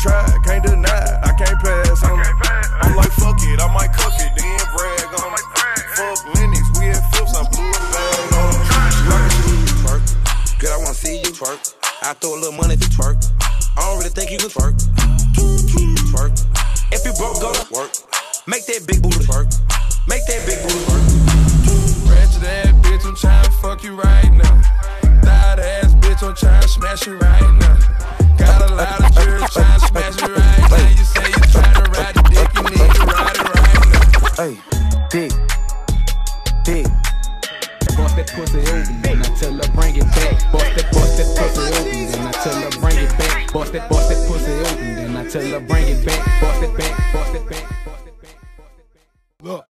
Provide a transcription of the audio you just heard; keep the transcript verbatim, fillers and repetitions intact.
try, can't deny, I can't pass on it. I'm like, fuck it, I might cook it, then brag on it. Fuck Lennox, we had flips, I blew a bag on it. She like to see you twerk, girl, I wanna see you twerk. I throw a little money to twerk, I don't really think you can twerk. Twerk, if you broke, go to work. Make that big booty twerk, make that big booty twerk. Ratchet ass bitch, I'm tryna fuck you right now. Thought ass bitch, I'm tryna smash you right now. Got a lot of jury tryna smash you right now. You say you tryna ride the dick, you need to ride it right now. Hey, dick, dick. Bust that pussy open, then I tell her bring it back. Bust that, bust that pussy open, then I tell her bring it back. Bust that, bust that pussy open, then I tell her bring it back. Bust it back, bust it back, bust it back, bust it back. Look.